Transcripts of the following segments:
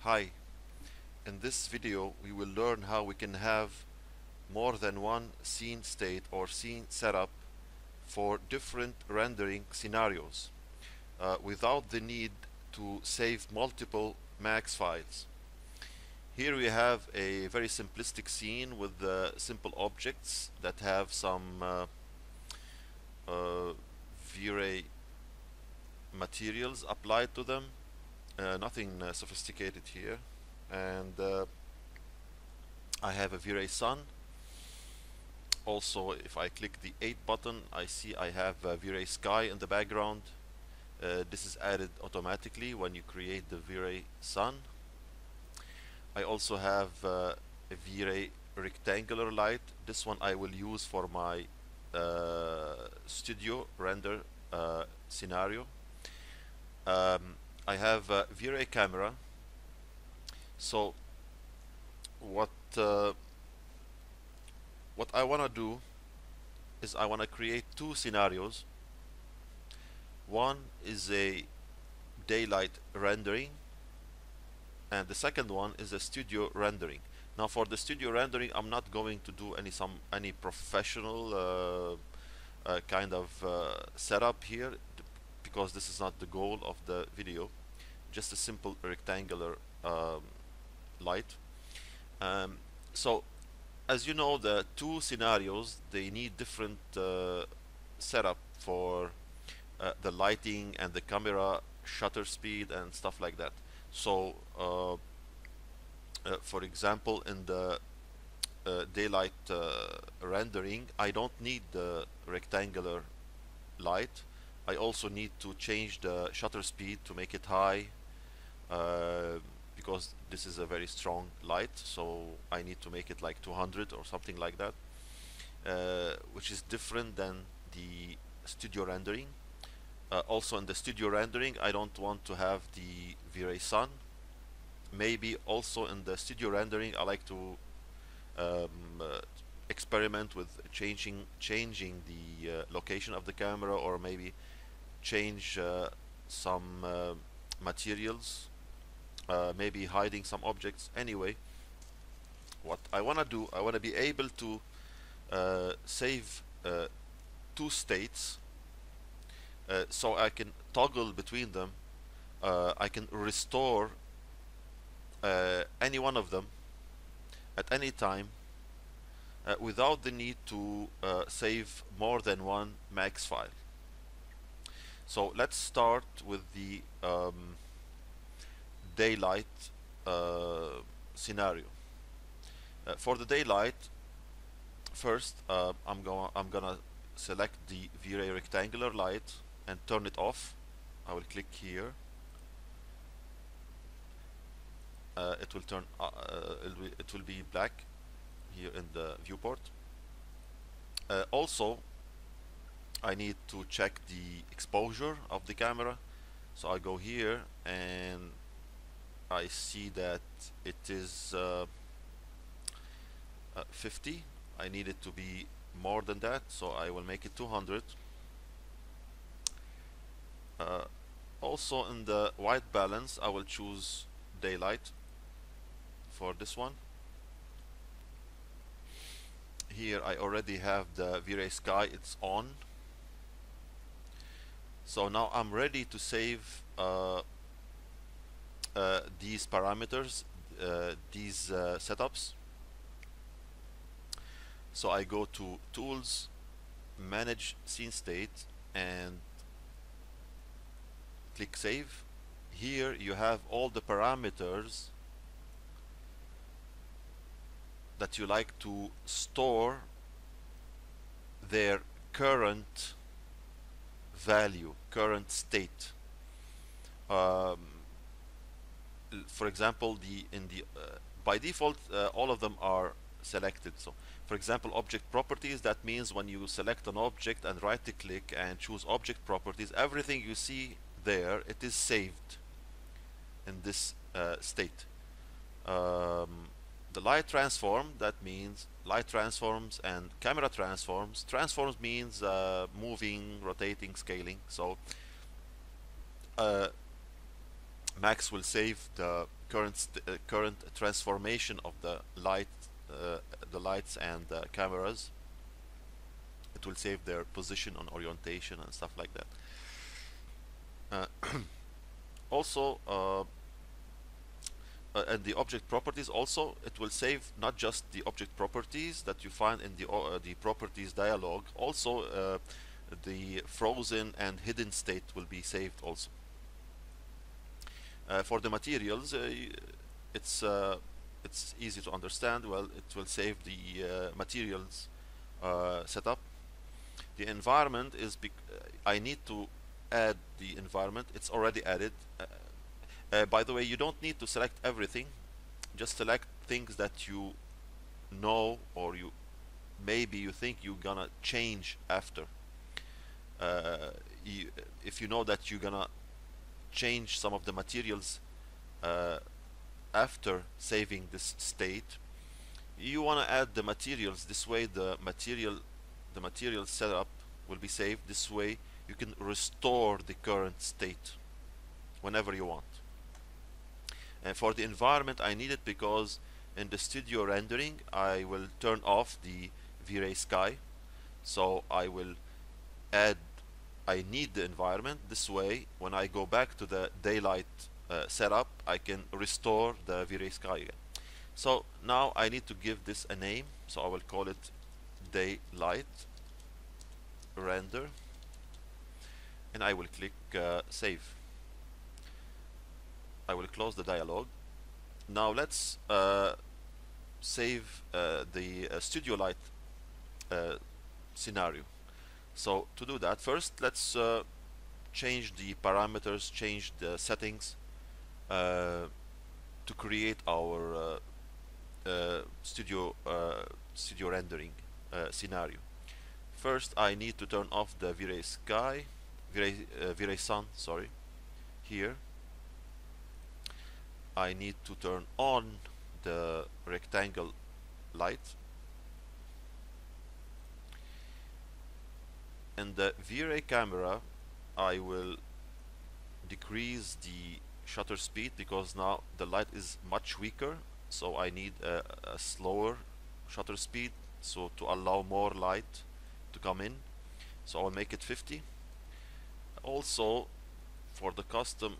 Hi, in this video we will learn how we can have more than one scene state or scene setup for different rendering scenarios without the need to save multiple max files. Here we have a very simplistic scene with simple objects that have some V-Ray materials applied to them. Nothing sophisticated here, and I have a V-Ray sun. Also, if I click the 8 button, I see I have a V-Ray sky in the background. This is added automatically when you create the V-Ray sun. I also have a V-Ray rectangular light. This one I will use for my studio render scenario. I have a V-Ray camera. So what I want to do is I want to create two scenarios. One is a daylight rendering, and the second one is a studio rendering. Now, for the studio rendering, I'm not going to do any professional kind of setup here, because this is not the goal of the video. Just a simple rectangular light. So as you know, the two scenarios, they need different setup for the lighting and the camera shutter speed and stuff like that. So for example, in the daylight rendering, I don't need the rectangular light. I also need to change the shutter speed to make it high, because this is a very strong light, so I need to make it like 200 or something like that, which is different than the studio rendering. Also in the studio rendering, I don't want to have the V-Ray sun. Maybe also in the studio rendering, I like to experiment with changing the location of the camera, or maybe change some materials, maybe hiding some objects. Anyway, what I want to do, I want to be able to save two states, so I can toggle between them. I can restore any one of them at any time without the need to save more than one max file. So let's start with the daylight scenario. For the daylight, first I'm gonna select the V-Ray rectangular light and turn it off. I will click here. It will turn. It will be black here in the viewport. Also, I need to check the exposure of the camera. So I go here and I see that it is 50. I need it to be more than that, so I will make it 200. Also in the white balance, I will choose daylight for this one. Here I already have the V-Ray sky, it's on. So now I'm ready to save these parameters, these setups. So I go to Tools, Manage Scene State, and click Save. Here you have all the parameters that you like to store their current value, current state. For example, by default, all of them are selected. So for example, object properties, that means when you select an object and right click and choose object properties, everything you see there, it is saved in this state. The light transform, that means light transforms and camera transforms. Transforms means moving, rotating, scaling. So Max will save the current transformation of the lights and the cameras. It will save their position on orientation and stuff like that. Also, and the object properties also, it will save not just the object properties that you find in the properties dialog, also the frozen and hidden state will be saved also. For the materials, it's easy to understand. Well, it will save the materials setup. The environment is I need to add the environment. It's already added. By the way, you don't need to select everything. Just select things that you know, or maybe you think you're gonna change after. If you know that you're gonna change some of the materials after saving this state, you want to add the materials. This way the material setup will be saved. This way you can restore the current state whenever you want. And for the environment, I need it because in the studio rendering I will turn off the V-Ray sky, so I need the environment. This way when I go back to the daylight setup, I can restore the V-Ray sky again. So now I need to give this a name, so I will call it daylight render, and I will click save. I will close the dialog. Now let's save the studio light scenario. So to do that, first let's change the parameters, change the settings to create our studio rendering scenario. First, I need to turn off the V-Ray sky, V-Ray sun, sorry. Here, I need to turn on the rectangle light. And the V-Ray camera, I will decrease the shutter speed because now the light is much weaker, so I need a slower shutter speed, so to allow more light to come in. So I'll make it 50. Also, for the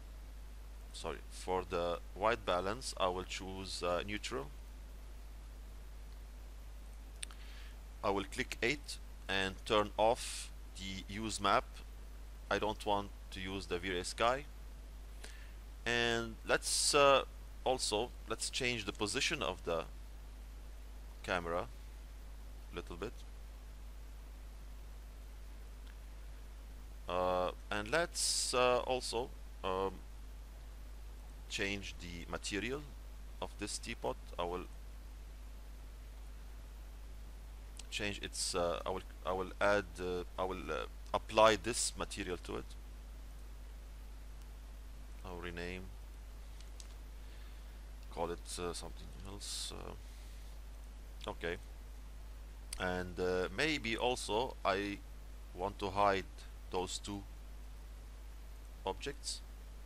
for the white balance, I will choose neutral. I will click 8 and turn off the use map. I don't want to use the V-Ray sky. And let's change the position of the camera a little bit. And let's also change the material of this teapot. I will change its I will apply this material to it. I'll rename, call it something else. Okay. And maybe also I want to hide those two objects.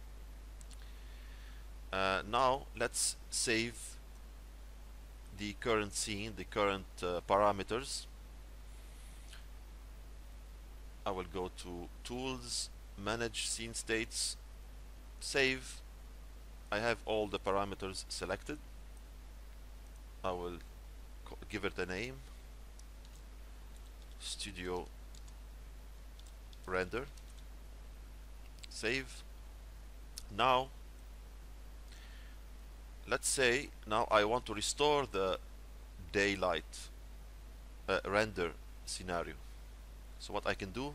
Now let's save the current scene, the current parameters. I will go to Tools, Manage Scene States, Save. I have all the parameters selected. I will give it a name, Studio Render. Save. Now let's say now I want to restore the daylight render scenario. So what I can do,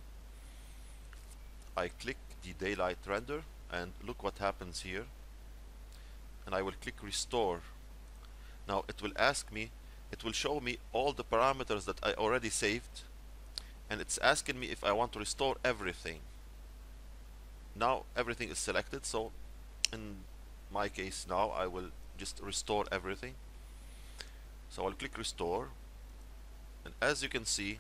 I click the daylight render and look what happens here, and I will click restore. Now it will ask me, it will show me all the parameters that I already saved, and it's asking me if I want to restore everything. Now everything is selected, so in my case now I will just restore everything. So I'll click restore, and as you can see,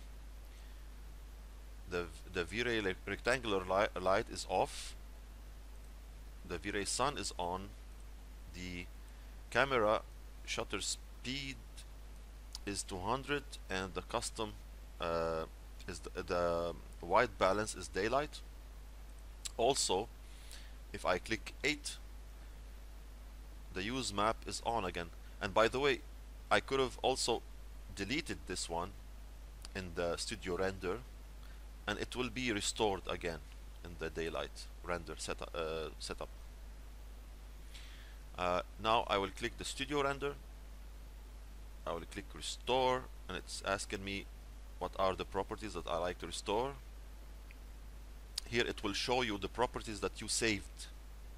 the V-Ray rectangular light is off, the V-Ray sun is on, the camera shutter speed is 200 and the custom is the white balance is daylight. Also, if I click 8, the use map is on again. And by the way, I could have also deleted this one in the studio render and it will be restored again in the daylight render setup. Now I will click the studio render. I will click restore and it's asking me what are the properties that I like to restore. Here it will show you the properties that you saved.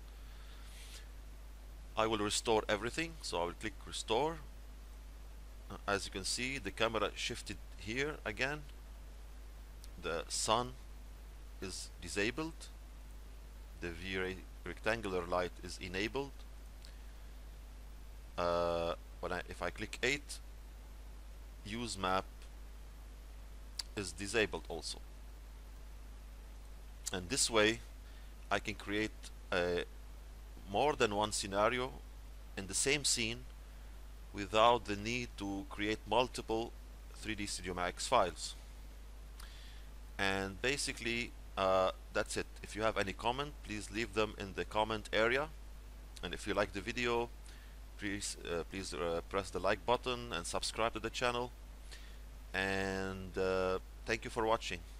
I will restore everything, so I will click restore. As you can see, the camera shifted here again. The sun is disabled. The rectangular light is enabled. If I click 8, use map is disabled also. And this way I can create more than one scenario in the same scene without the need to create multiple 3D Studio Max files. And basically that's it. If you have any comment, please leave them in the comment area, and if you like the video, please press the like button and subscribe to the channel, and thank you for watching.